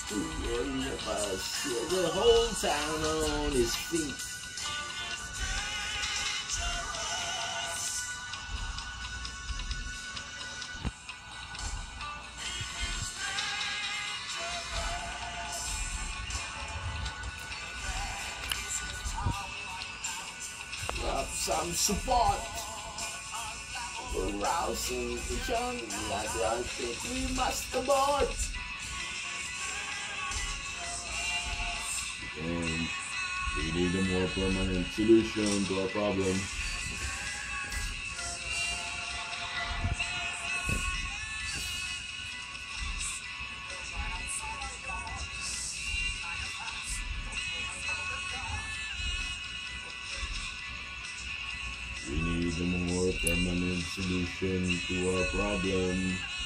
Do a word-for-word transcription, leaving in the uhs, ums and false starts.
Two of us, the whole town on his feet. Love some support. Arousing the jungle, I don't think we must abort. And we need a more permanent solution to our problem. We need a more permanent solution to our problem.